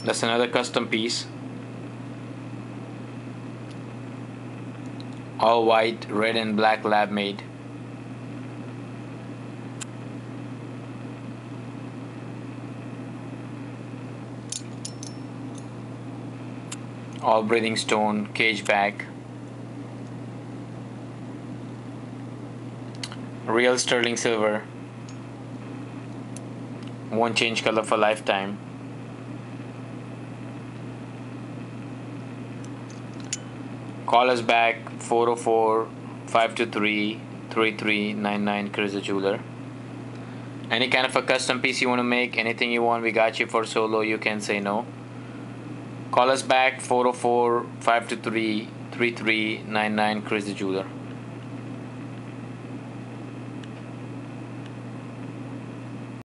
That's another custom piece. All white, red and black lab made. All breathing stone, cage back. Real sterling silver. Won't change color for lifetime. Call us back 404-523-3399 Chris the Jeweler. Any kind of a custom piece you want to make, anything you want, we got you. For solo, you can say no. Call us back 404-523-3399 Chris the Jeweler.